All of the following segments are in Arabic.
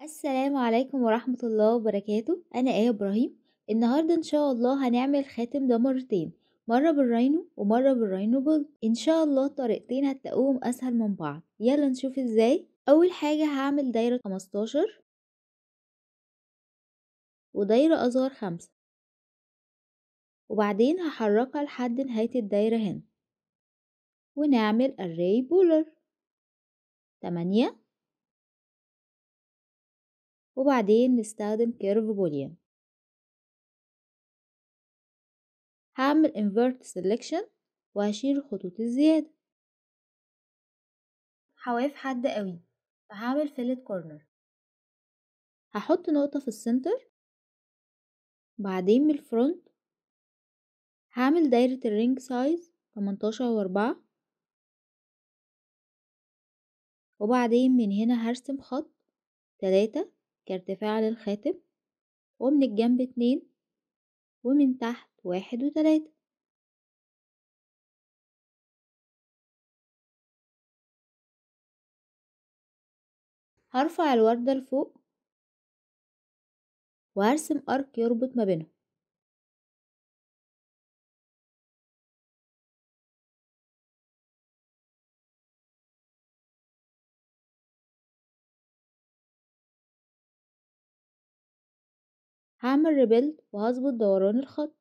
السلام عليكم ورحمة الله وبركاته. أنا إبراهيم. النهاردة إن شاء الله هنعمل الخاتم ده مرتين، مرة بالراينو ومرة بالراينو جولد. إن شاء الله الطريقتين هتلاقوهم أسهل من بعض. يلا نشوف إزاي. أول حاجة هعمل دايرة 15 ودايرة أصغر 5، وبعدين هحركها لحد نهاية الدايرة هنا، ونعمل array بولر 8، وبعدين نستخدم كيرف بوليان. هعمل invert selection وهشيل الخطوط الزيادة. حواف حد قوي، فهعمل فيلت كورنر. هحط نقطة في السنتر، بعدين من الفرونت هعمل دايرة الرينج سايز 18 و4، وبعدين من هنا هرسم خط 3 كارتفاع للخاتم، ومن الجنب 2، ومن تحت 1 و3. هرفع الوردة لفوق وهرسم ارك يربط ما بينهم. هعمل ريبيلد وهظبط دوران الخط.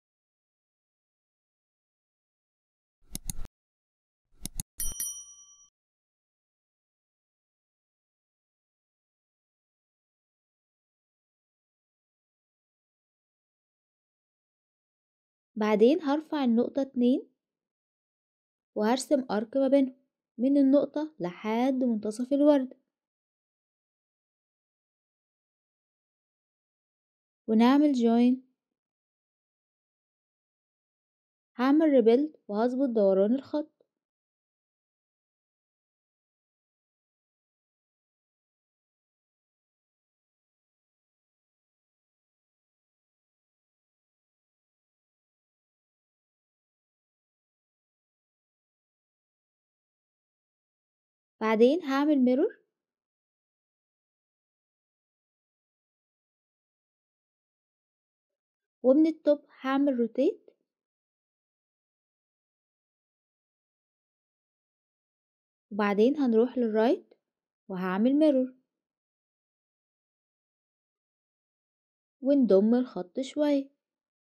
بعدين هرفع النقطة 2 وهرسم ارك ما بينهم من النقطة لحد منتصف الوردة، ونعمل جوين. هعمل ريبيلد وهظبط دوران الخط. بعدين هعمل ميرور، ومن التوب هعمل روتيت، وبعدين هنروح للرايت وهعمل ميرور، ونضم الخط شوية.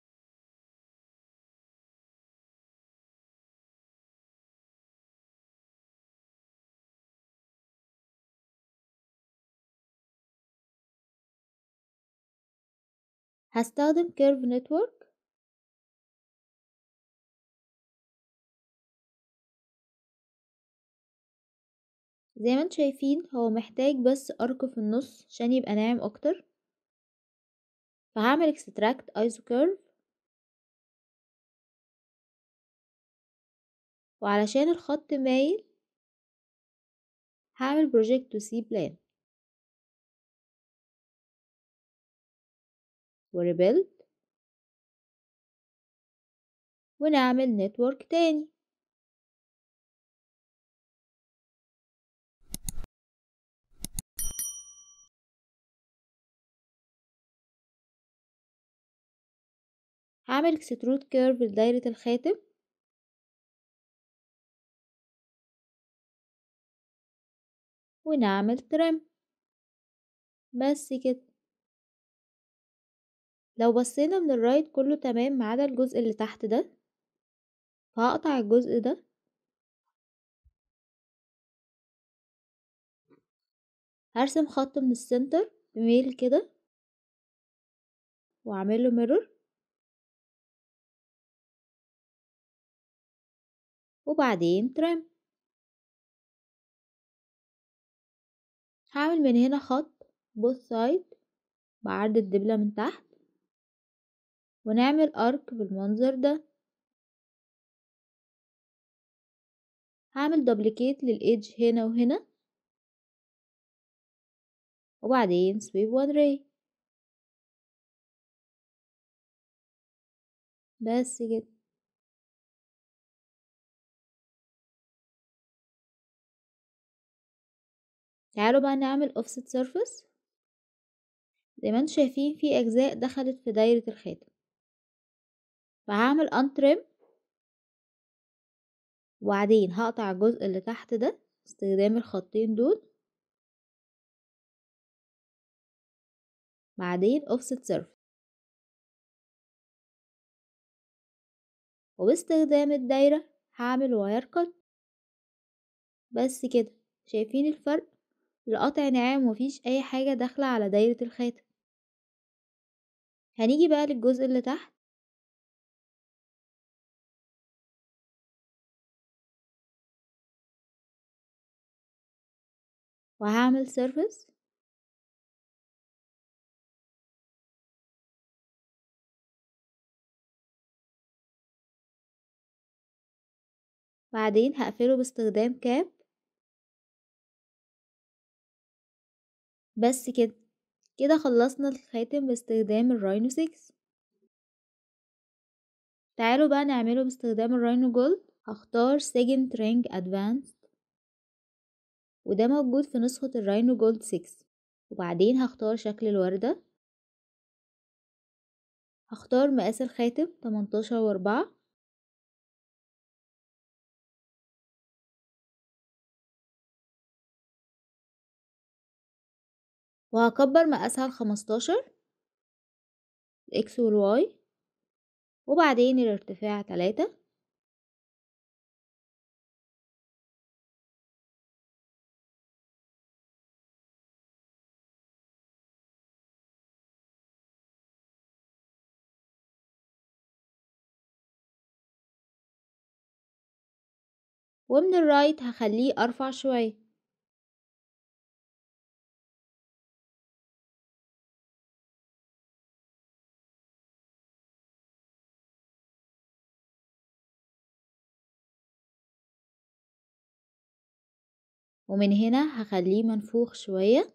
هستخدم كيرف نتورك. زي ما انتم شايفين هو محتاج بس ارك في النص عشان يبقى ناعم اكتر، فهعمل اكستراكت ايزو كيرف، وعلشان الخط مايل هعمل بروجكت تو سي بلان وريبيلد، ونعمل نتورك تاني. هعمل اكسترود كيرف لدايرة الخاتم، ونعمل ترم. بس كده. لو بصينا من الرايت كله تمام ما عدا الجزء اللي تحت ده، فهقطع الجزء ده، هرسم خط من السنتر بميل كده واعمله ميرور، وبعدين ترم. هعمل من هنا خط both side بعرض الدبلة من تحت، ونعمل ارك بالمنظر ده. هعمل دوبليكيت للإيدج هنا وهنا، وبعدين sweep one ray. بس كده. تعالوا بقى نعمل offset surface. زي ما انتوا شايفين في اجزاء دخلت في دايرة الخاتم، فهعمل انترم وبعدين هقطع الجزء اللي تحت ده باستخدام الخطين دول، بعدين offset surface وباستخدام الدايرة هعمل واير كات. بس كده، شايفين الفرق؟ القطع ناعم ومفيش اي حاجة داخلة على دايرة الخاتم. هنيجي بقى للجزء اللي تحت، وهعمل surface بعدين هقفله باستخدام كاب. بس كده، كده خلصنا الخاتم باستخدام الراينو 6. تعالوا بقى نعمله باستخدام الراينو جولد. هختار سيجنت رينج ادفانسد وده موجود في نسخة الراينو جولد 6. وبعدين هختار شكل الوردة، هختار مقاس الخاتم 18 و4، وهكبر مقاسها ل15 الاكس والواي، وبعدين الارتفاع 3، ومن الرايت هخليه ارفع شوية. ومن هنا هخليه منفوخ شوية.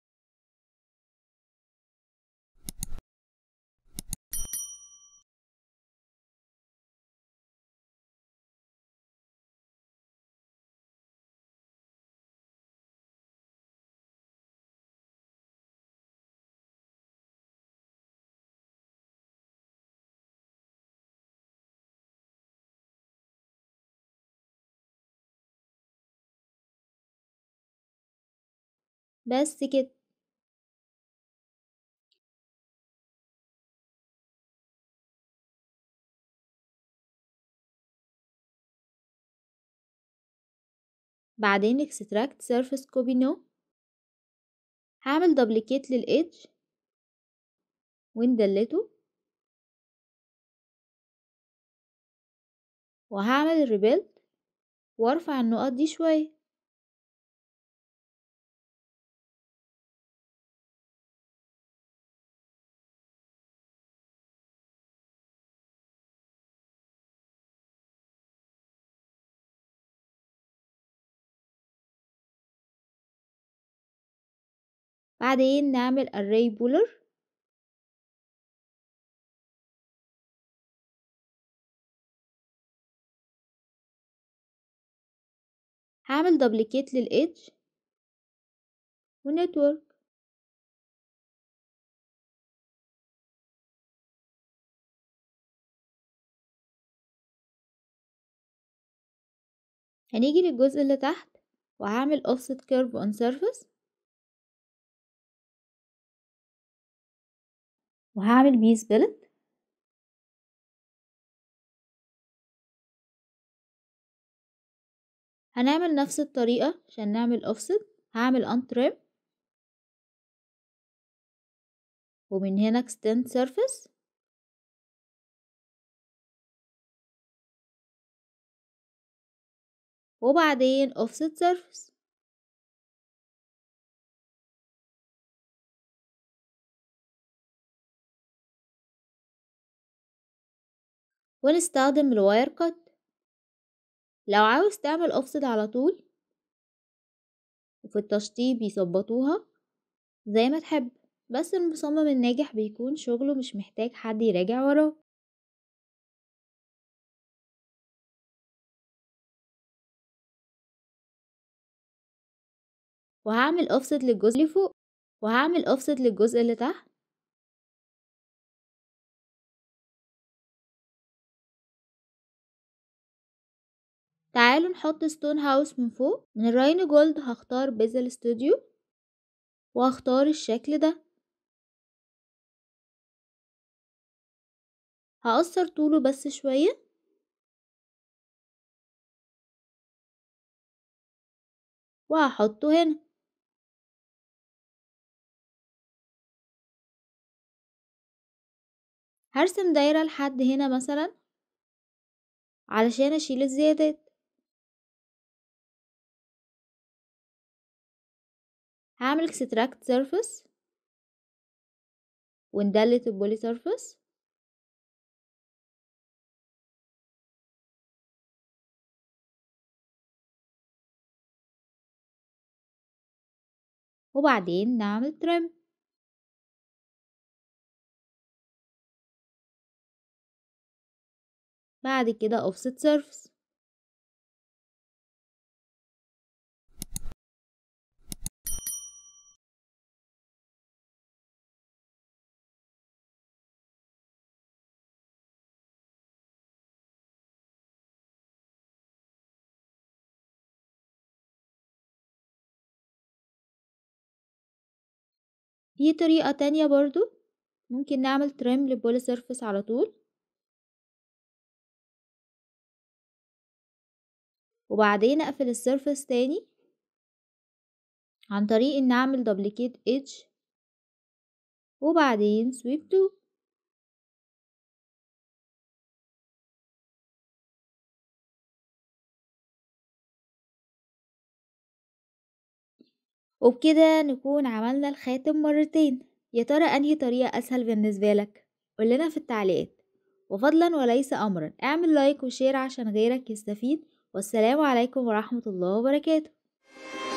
بس كده. بعدين extract surface copy no، هعمل دبليكيت للإيدج وندلته، وهعمل ريبيلد وارفع النقط دي شوية. بعدين نعمل array بولر، هعمل دبليكيت للإيدج ونتورك، هنيجي للجزء اللي تحت وهعمل offset curve on surface وهعمل بيه split. هنعمل نفس الطريقة عشان نعمل offset. هعمل untrim ومن هنا extend surface وبعدين offset surface. ونستخدم الواير كات. لو عاوز تعمل offset على طول وفي التشطيب يظبطوها زي ما تحب، بس المصمم الناجح بيكون شغله مش محتاج حد يراجع وراه. وهعمل offset للجزء اللي فوق. وهعمل اوفست للجزء اللي تحت. تعالوا نحط ستون هاوس من فوق. من الراينو جولد هختار بيزل ستوديو وهختار الشكل ده. هقصر طوله بس شوية وهحطه هنا. هرسم دايرة لحد هنا مثلا علشان اشيل الزيادات. هعمل اكستراكت سيرفيس وندلت البولي سيرفيس. وبعدين نعمل تريم. بعد كده اوفست سيرفيس. في طريقة تانية برضو، ممكن نعمل تريم للبولي سيرفيس على طول وبعدين اقفل السيرفيس تاني عن طريق ان اعمل دبليكيت ايدج وبعدين سويب تو. وبكده نكون عملنا الخاتم مرتين. يا ترى انهي طريقة اسهل بالنسبة لك؟ قولنا في التعليقات. وفضلا وليس امرا اعمل لايك وشير عشان غيرك يستفيد. والسلام عليكم ورحمة الله وبركاته.